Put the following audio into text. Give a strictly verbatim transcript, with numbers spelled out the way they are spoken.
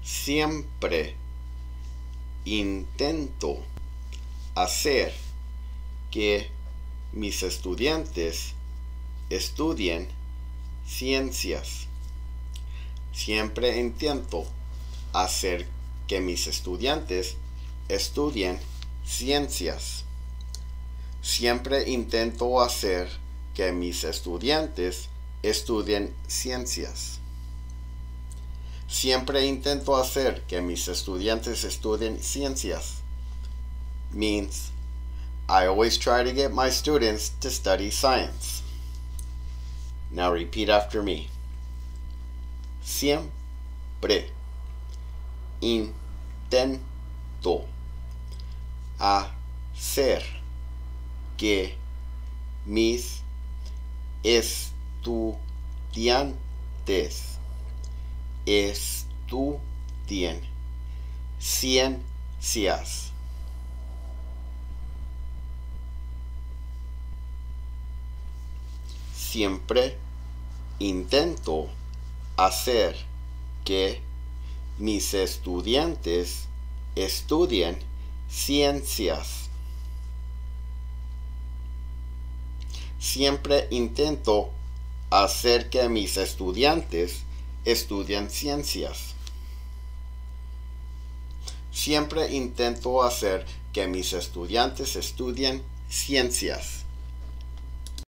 Siempre intento hacer que mis estudiantes estudien ciencias. Siempre intento hacer que mis estudiantes estudien ciencias. Siempre intento hacer que mis estudiantes estudien ciencias. Siempre intento hacer que mis estudiantes estudien ciencias means I always try to get my students to study science. Now repeat after me. Siempre intento hacer que mis estudiantes estudien ciencias. Siempre intento hacer que mis estudiantes estudien ciencias. Siempre intento hacer que mis estudiantes estudien ciencias. Siempre intento hacer que mis estudiantes estudien ciencias.